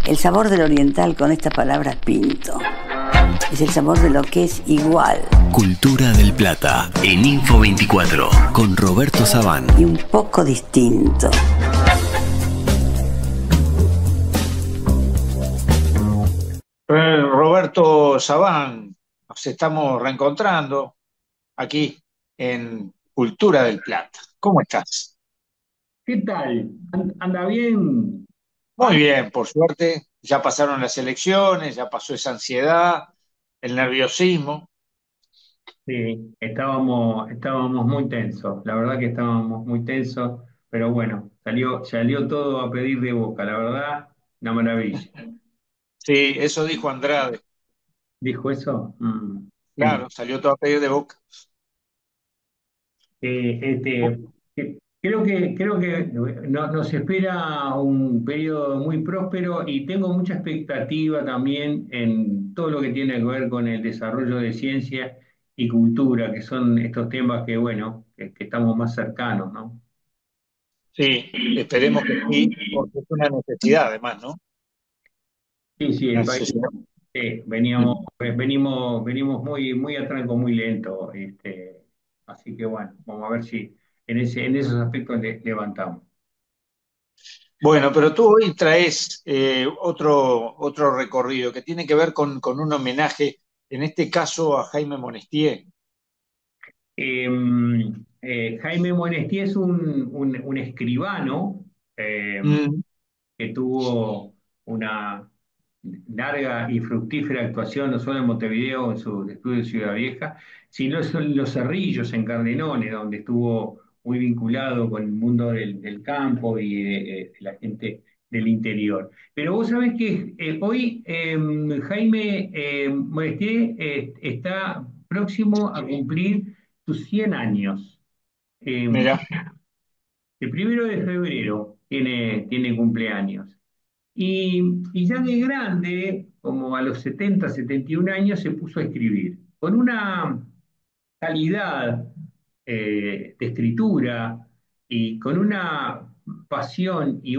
El sabor del oriental con esta palabra pinto. Es el sabor de lo que es igual. Cultura del Plata, en Info 24, con Roberto Sabán. Y un poco distinto. Roberto Sabán, nos estamos reencontrando aquí en Cultura del Plata. ¿Cómo estás? ¿Qué tal? ¿Anda bien? Muy bien, por suerte. Ya pasaron las elecciones, ya pasó esa ansiedad, el nerviosismo. Sí, estábamos muy tensos, la verdad que estábamos muy tensos, pero bueno, salió todo a pedir de boca, la verdad, una maravilla. Sí, eso dijo Andrade. ¿Dijo eso? Sí. Claro, salió todo a pedir de boca. Este, creo que nos espera un periodo muy próspero y tengo mucha expectativa también en todo lo que tiene que ver con el desarrollo de ciencia y cultura, que son estos temas que, bueno, que estamos más cercanos, ¿no? Sí, esperemos que sí, porque es una necesidad además, ¿no? Sí, sí, Una el país, necesidad. venimos muy a tranco, muy lento, así que bueno, vamos a ver si en esos aspectos levantamos. Bueno, pero tú hoy traes otro recorrido que tiene que ver con un homenaje, en este caso a Jaime Monestier. Eh, Jaime Monestier es un escribano eh, Mm, que tuvo una larga y fructífera actuación no solo en Montevideo, en su estudio de Ciudad Vieja, sino en Los Cerrillos, en Cardenone, donde estuvo muy vinculado con el mundo del campo y de la gente del interior. Pero vos sabés que hoy Jaime Monestier está próximo a cumplir sus 100 años. Eh, mira, el 1 de febrero tiene cumpleaños. Y ya de grande, como a los 71 años, se puso a escribir, con una calidad de escritura y con una pasión y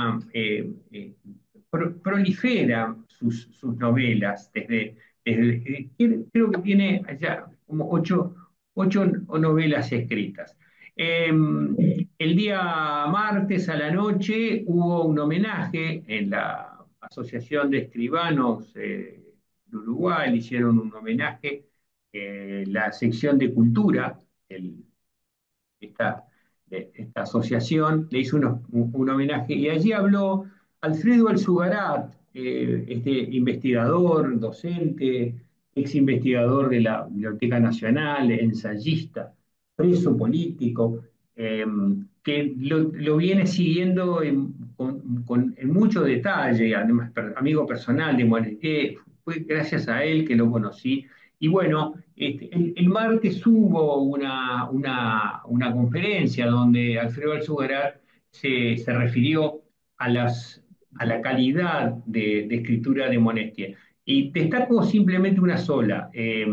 prolifera sus novelas. Creo que tiene allá como ocho novelas escritas. Eh, el día martes a la noche hubo un homenaje en la Asociación de Escribanos de Uruguay, le hicieron un homenaje, la sección de cultura, el- esta, esta asociación, le hizo un homenaje y allí habló Alfredo Alzugarat, este investigador, docente, ex investigador de la Biblioteca Nacional, ensayista, preso político, eh, que lo viene siguiendo en mucho detalle, además amigo personal de Monet, fue gracias a él que lo conocí. Y bueno, el martes hubo una conferencia donde Alfredo Alzugaray se refirió a, a la calidad de escritura de Monestia. Y destaco simplemente una sola.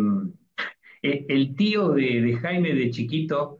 El tío de Jaime de chiquito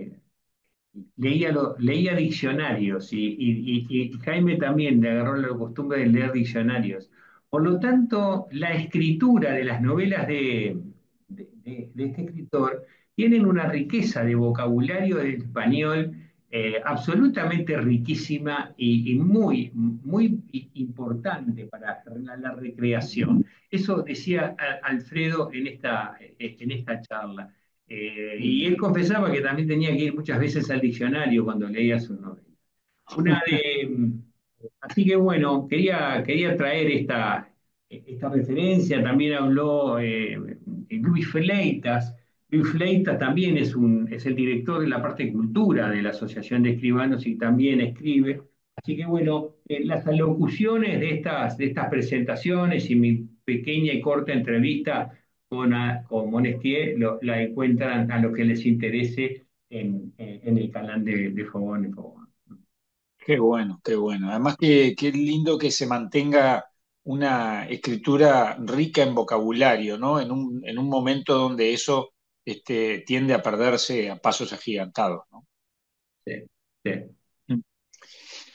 leía diccionarios y Jaime también le agarró la costumbre de leer diccionarios. Por lo tanto, la escritura de las novelas de este escritor tienen una riqueza de vocabulario del español absolutamente riquísima y muy importante para la recreación. Eso decía Alfredo en esta charla. Y él confesaba que también tenía que ir muchas veces al diccionario cuando leía sus novelas. Una de, Así que bueno, quería traer esta referencia. También habló Luis Fleitas. Luis Fleitas también es el director de la parte de cultura de la Asociación de Escribanos y también escribe. Así que bueno, las alocuciones de estas presentaciones y mi pequeña y corta entrevista con Monestier la encuentran a los que les interese en el canal de Fogón en Fogón. qué bueno, qué bueno. Además, qué lindo que se mantenga una escritura rica en vocabulario, ¿no? En un momento donde eso tiende a perderse a pasos agigantados, ¿no? Sí, sí.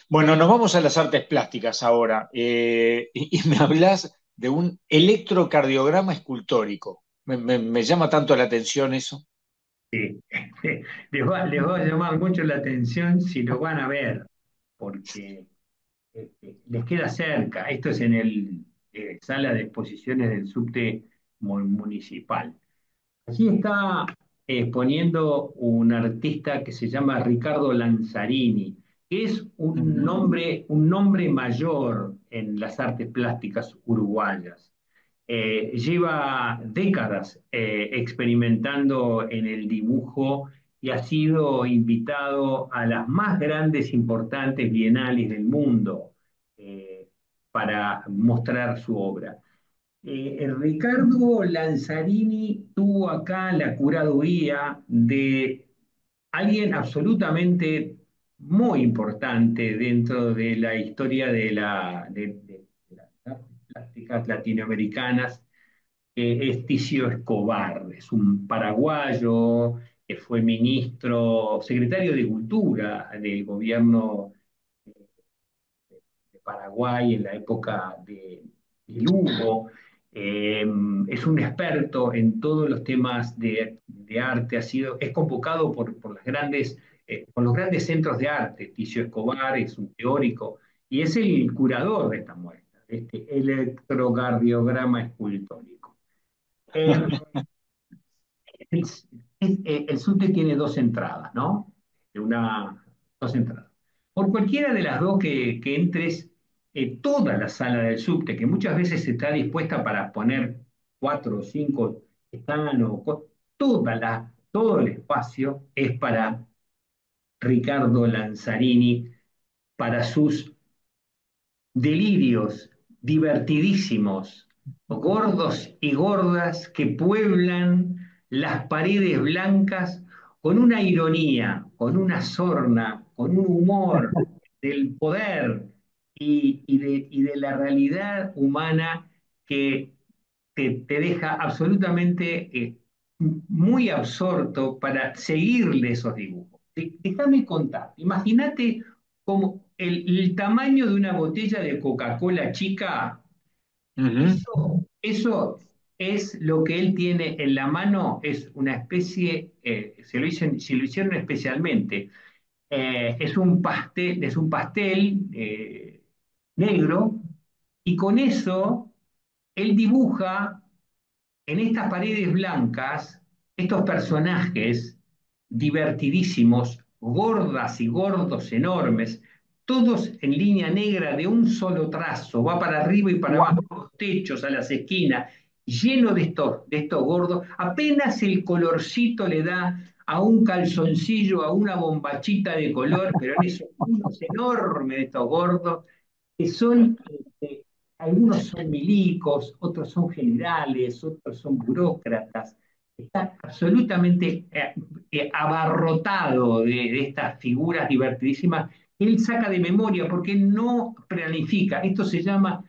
Bueno, nos vamos a las artes plásticas ahora, y me hablas de un electrocardiograma escultórico. Me llama tanto la atención eso. Sí. Les va a llamar mucho la atención si lo van a ver, porque les queda cerca. Esto es en el sala de exposiciones del subte municipal. Allí está exponiendo un artista que se llama Ricardo Lanzarini, que es Ujú. un nombre mayor en las artes plásticas uruguayas. Lleva décadas experimentando en el dibujo y ha sido invitado a las más grandes, importantes bienales del mundo eh, para mostrar su obra. Ricardo Lanzarini tuvo acá la curaduría de alguien absolutamente muy importante dentro de la historia de las artes plásticas latinoamericanas, que es Ticio Escobar. Es un paraguayo que fue ministro, secretario de Cultura del gobierno de Paraguay en la época de Lugo. Es un experto en todos los temas de arte, es convocado por los grandes centros de arte. Ticio Escobar es un teórico y es el curador de esta muestra, de este electrocardiograma escultórico. Eh, el, el subte tiene dos entradas, ¿no? Dos entradas. Por cualquiera de las dos que entres, toda la sala del subte, que muchas veces está dispuesta para poner cuatro o cinco están todo el espacio es para Ricardo Lanzarini, para sus delirios divertidísimos, gordos y gordas que pueblan las paredes blancas con una ironía, con una sorna, con un humor del poder y de la realidad humana que te deja absolutamente muy absorto para seguirle esos dibujos. Déjame contar, imagínate como el tamaño de una botella de Coca-Cola chica, Ujú. eso es lo que él tiene en la mano, es una especie, se lo hicieron especialmente, es un pastel negro, y con eso él dibuja en estas paredes blancas estos personajes divertidísimos, gordas y gordos enormes, todos en línea negra de un solo trazo, va para arriba y para abajo, a los techos, a las esquinas, lleno de estos gordos, apenas el colorcito le da a un calzoncillo, a una bombachita de color, pero en esos unos enormes de estos gordos, que son, algunos son milicos, otros son generales, otros son burócratas. Está absolutamente abarrotado de estas figuras divertidísimas que él saca de memoria porque no planifica. Esto se llama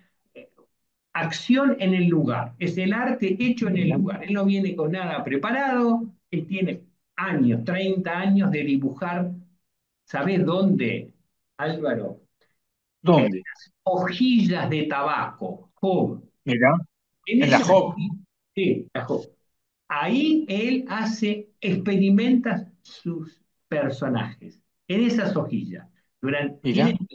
acción en el lugar. Es el arte hecho en el lugar. Él no viene con nada preparado, él tiene años, 30 años de dibujar. ¿Sabés dónde, Álvaro? En ¿Dónde? las hojillas de tabaco. Job. Mira, En en la esas Job. hojillas, sí, la Job. Ahí él experimenta sus personajes, en esas hojillas. Mira. Tiene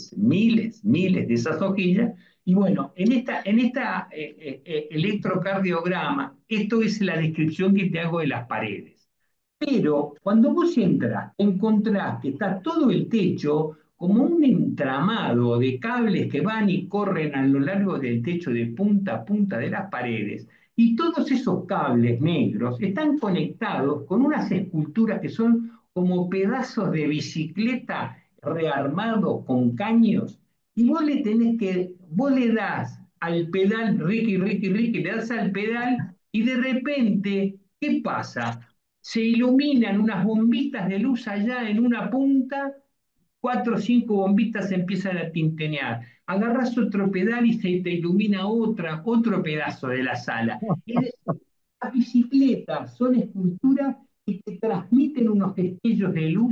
miles de esas hojillas. Y bueno, en esta electrocardiograma, esto es la descripción que te hago de las paredes. Pero cuando vos entras, encontrás que está todo el techo como un entramado de cables que van y corren a lo largo del techo de punta a punta de las paredes. Y todos esos cables negros están conectados con unas esculturas que son como pedazos de bicicleta rearmados con caños. Y vos le das al pedal, Ricky, le das al pedal y de repente, ¿qué pasa? Se iluminan unas bombitas de luz allá en una punta, cuatro o cinco bombitas se empiezan a tintenear. Agarras otro pedal y se te ilumina otro pedazo de la sala. Es decir, las bicicletas son esculturas que te transmiten unos destellos de luz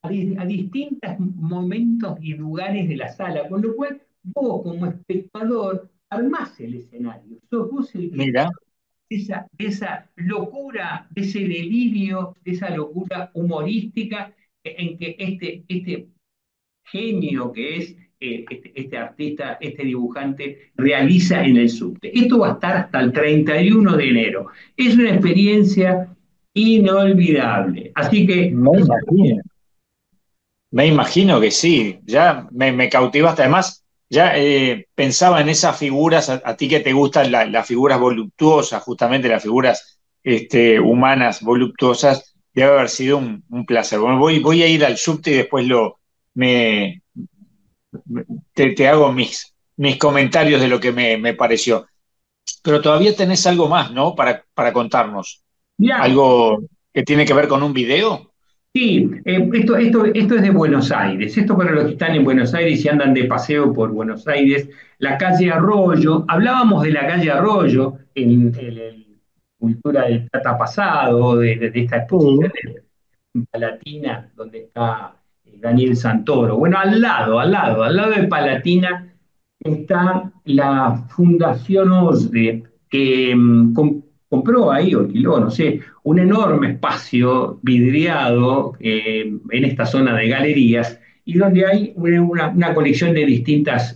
a distintos momentos y lugares de la sala, con lo cual vos como espectador armás el escenario, sos vos el que Mira, de esa locura, de ese delirio, de esa locura humorística en que este genio que es este artista, este dibujante, realiza en el subte. Esto va a estar hasta el 31 de enero. Es una experiencia inolvidable. Así que me imagino. Me imagino que sí, ya me cautivaste. Además, ya pensaba en esas figuras, a ti que te gustan las figuras voluptuosas, justamente las figuras humanas voluptuosas, debe haber sido un placer. Bueno, voy a ir al subte y después me, te hago mis comentarios de lo que me pareció. Pero todavía tenés algo más, ¿no? Para contarnos. mirá, ¿Algo que tiene que ver con un video? sí, esto es de Buenos Aires. Esto para los que están en Buenos Aires y andan de paseo por Buenos Aires. La calle Arroyo. Hablábamos de la calle Arroyo en Cultura del Plata Pasado, de esta exposición Sí. en Palatina, donde está Daniel Santoro. Bueno, al lado de Palatina está la Fundación OSDE, que compró ahí, o alquiló, no sé, un enorme espacio vidriado en esta zona de galerías y donde hay una colección de distintas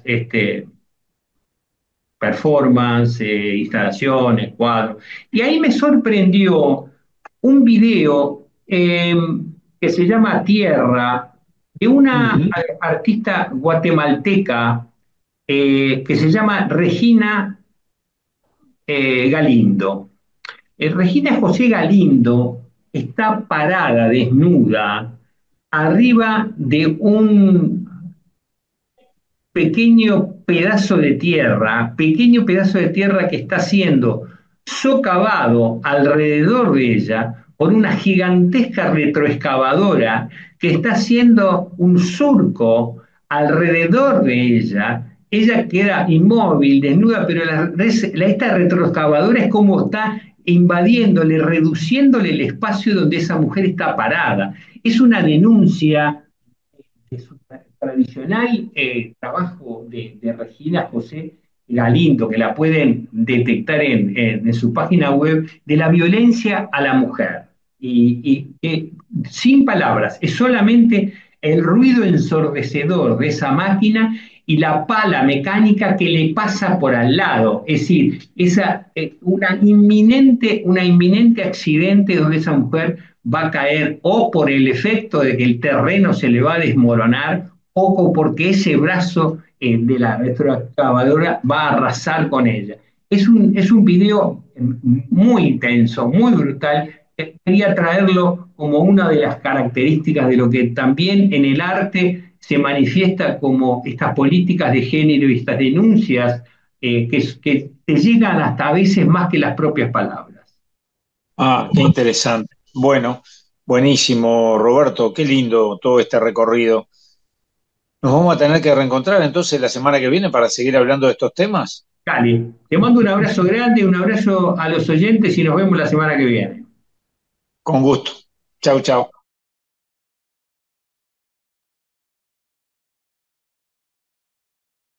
performances, instalaciones, cuadros. Y ahí me sorprendió un video que se llama Tierra, de una Ujú. artista guatemalteca que se llama Regina Galindo. Regina José Galindo está parada, desnuda, arriba de un pequeño pedazo de tierra que está siendo socavado alrededor de ella por una gigantesca retroexcavadora que está haciendo un surco alrededor de ella. Ella queda inmóvil, desnuda, pero esta retroexcavadora es como está invadiéndole, reduciéndole el espacio donde esa mujer está parada. Es una denuncia de su tradicional trabajo de Regina José Galindo, que la pueden detectar en su página web, de la violencia a la mujer. Sin palabras, es solamente el ruido ensordecedor de esa máquina y la pala mecánica que le pasa por al lado. Es decir, una inminente accidente donde esa mujer va a caer o por el efecto de que el terreno se le va a desmoronar o porque ese brazo de la retroexcavadora va a arrasar con ella. Es un video muy intenso, muy brutal. Quería traerlo como una de las características de lo que también en el arte se manifiesta como estas políticas de género y estas denuncias que te llegan hasta a veces más que las propias palabras. Ah, qué interesante. Bueno, buenísimo, Roberto, qué lindo todo este recorrido. Nos vamos a tener que reencontrar entonces la semana que viene para seguir hablando de estos temas. Cali, te mando un abrazo grande, un abrazo a los oyentes y nos vemos la semana que viene. Con gusto. Chau, chau.